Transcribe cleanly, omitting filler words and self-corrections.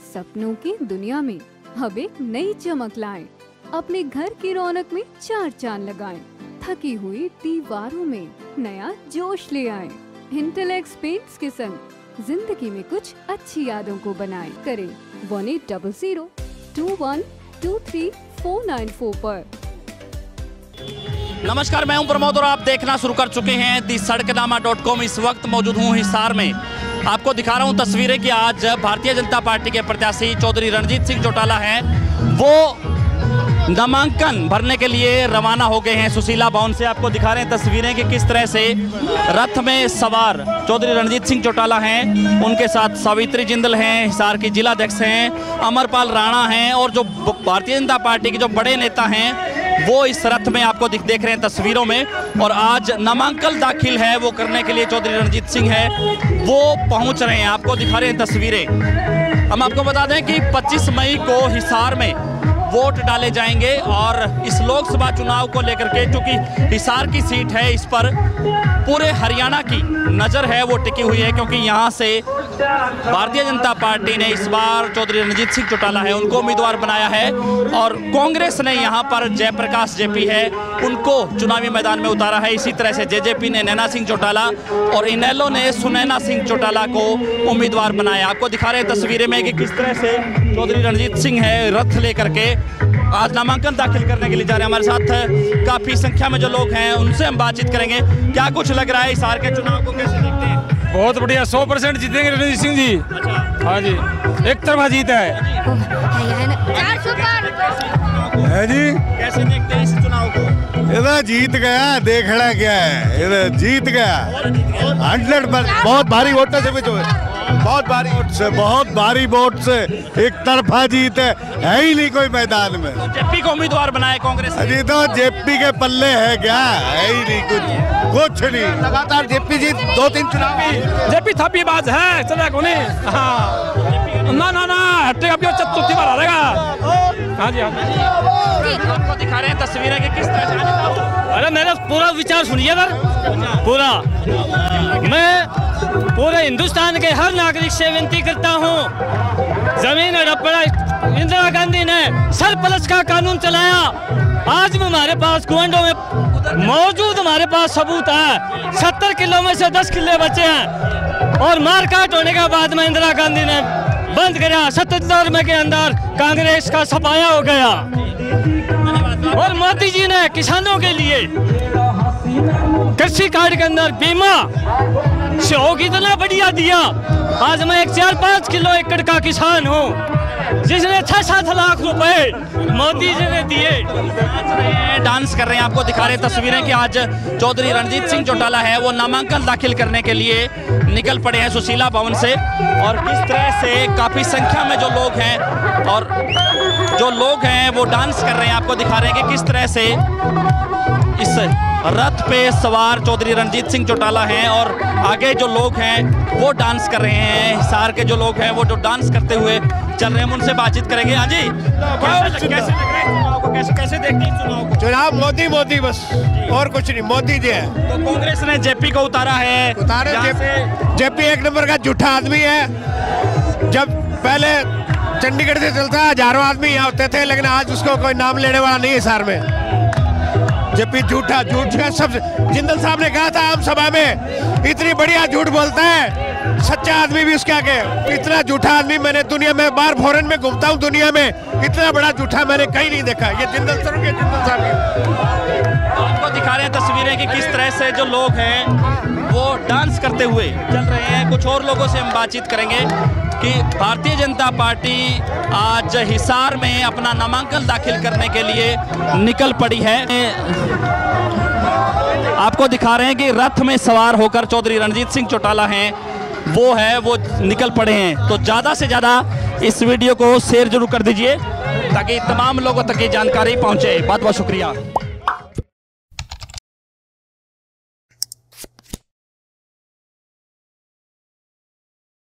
सपनों की दुनिया में अब एक नई चमक लाएं। अपने घर की रौनक में चार चांद लगाएं। थकी हुई दीवारों में नया जोश ले आएं। इंटेलेक्स पेंट्स के संग जिंदगी में कुछ अच्छी यादों को बनाएं। करें 180021234994 पर। नमस्कार, मैं हूं प्रमोद और आप देखना शुरू कर चुके हैं दी सड़कनामा.com। इस वक्त मौजूद हूं हिसार में। आपको दिखा रहा हूं तस्वीरें कि आज भारतीय जनता पार्टी के प्रत्याशी चौधरी रणजीत सिंह चौटाला हैं, वो नामांकन भरने के लिए रवाना हो गए हैं सुशीला भवन से। आपको दिखा रहे हैं तस्वीरें कि किस तरह से रथ में सवार चौधरी रणजीत सिंह चौटाला हैं, उनके साथ सावित्री जिंदल हैं, हिसार की जिलाध्यक्ष हैं, अमरपाल राणा हैं और जो भारतीय जनता पार्टी के जो बड़े नेता हैं वो इस रथ में आपको देख रहे हैं तस्वीरों में। और आज नामांकन दाखिल है वो करने के लिए चौधरी रणजीत सिंह है वो पहुंच रहे हैं। आपको दिखा रहे हैं तस्वीरें। हम आपको बता दें कि 25 मई को हिसार में वोट डाले जाएंगे और इस लोकसभा चुनाव को लेकर के, चूंकि हिसार की सीट है, इस पर पूरे हरियाणा की नज़र है वो टिकी हुई है, क्योंकि यहाँ से भारतीय जनता पार्टी ने इस बार चौधरी रणजीत सिंह चौटाला है उनको उम्मीदवार बनाया है और कांग्रेस ने यहाँ पर जयप्रकाश जेपी है उनको चुनावी मैदान में उतारा है। इसी तरह से जेजेपी ने नैना सिंह चौटाला और इनेलो ने सुनैना सिंह चौटाला को उम्मीदवार बनाया। आपको दिखा रहे हैं तस्वीरें में कि किस तरह से चौधरी रणजीत सिंह है रथ लेकर के आज नामांकन दाखिल करने के लिए जा रहे हैं। हमारे साथ काफी संख्या में जो लोग हैं उनसे हम बातचीत करेंगे। क्या कुछ लग रहा है हिसार के चुनाव को, कैसे देखते हैं? बहुत बढ़िया, 100% जीतेंगे रणजीत सिंह जी। अच्छा। हाँ जी, एक तरफा जीत है जी। कैसे देखते हैं इस चुनाव को? इधर जीत गया, देखना क्या है, इधर जीत गया 100%। बहुत भारी वोट से भी, बहुत भारी वोट से, बहुत भारी वोट से एक तरफा जीत है ही नहीं कोई मैदान में। जेपी को उम्मीदवार बनाए कांग्रेस ने। अजी तो जेपी के पल्ले है क्या, है ही नहीं कुछ नहीं। लगातार जेपी जीत 2-3 चुनाव। जेपी थप्पीबाज है, चला को नहीं। हाँ ना हट्टे अब चतुर्थी बार आ रहेगा। हाँ जी, आपको दिखा रहे हैं तस्वीरें कि किस तरह से। अरे मेरा पूरा विचार सुनिए सर, पूरा। मैं पूरे हिंदुस्तान के हर नागरिक से विनती करता हूँ, जमीन हड़प पर इंदिरा गांधी ने सरप्लस का कानून चलाया। आज भी हमारे पास कुंडों में मौजूद हमारे पास सबूत है, 70 किलो में से 10 किले बचे हैं और मारकाट होने के बाद में इंदिरा गांधी ने बंद करा। 77 में के अंदर कांग्रेस का सफाया हो गया और मोदी जी ने किसानों के लिए कृषि कार्ड के अंदर बीमा सहयोग इतना बढ़िया दिया। आज मैं एक 4-5 किलो एकड़ का किसान हूँ, जिसने 6-7 लाख रुपए मोदी जी ने दिए। डांस कर रहे हैं। आपको दिखा रहे हैं तस्वीरें कि आज चौधरी रणजीत सिंह चौटाला है वो नामांकन दाखिल करने के लिए निकल पड़े हैं सुशीला भवन से। और किस तरह से काफी संख्या में जो लोग हैं और जो लोग हैं वो डांस कर रहे हैं। आपको दिखा रहे हैं कि किस तरह से इस रथ पे सवार चौधरी रणजीत सिंह चौटाला हैं और आगे जो लोग हैं वो डांस कर रहे हैं। हिसार के जो लोग हैं वो जो डांस करते हुए चल रहे हैं, उनसे बातचीत करेंगे। हाँ जी, कैसे लग रहा है चुनाव को, कैसे देखते हैं चुनाव को? चुनाव मोदी बस और कुछ नहीं, मोदी जी है। तो कांग्रेस ने जेपी को उतारा है। जेपी एक नंबर का झूठा आदमी है। जब पहले चंडीगढ़ से चलता हजारों आदमी यहाँ होते थे, लेकिन आज उसको कोई नाम लेने वाला नहीं है हिसार में। जेपी झूठ सब। जिंदल साहब ने कहा था आम सभा में, इतनी बढ़िया झूठ बोलता है, सच्चा आदमी भी उसके आगे। इतना झूठा आदमी मैंने दुनिया में, बार फॉरेन में घूमता हूँ दुनिया में, इतना बड़ा झूठा मैंने कहीं नहीं देखा। ये जिंदल साहब के आपको दिखा रहे हैं तस्वीरें कि किस तरह से जो लोग हैं वो डांस करते हुए चल रहे हैं। कुछ और लोगों से हम बातचीत करेंगे कि भारतीय जनता पार्टी आज हिसार में अपना नामांकन दाखिल करने के लिए निकल पड़ी है। आपको दिखा रहे हैं कि रथ में सवार होकर चौधरी रणजीत सिंह चौटाला हैं वो निकल पड़े हैं। तो ज़्यादा से ज़्यादा इस वीडियो को शेयर जरूर कर दीजिए ताकि तमाम लोगों तक ये जानकारी पहुँचे। बहुत बहुत शुक्रिया।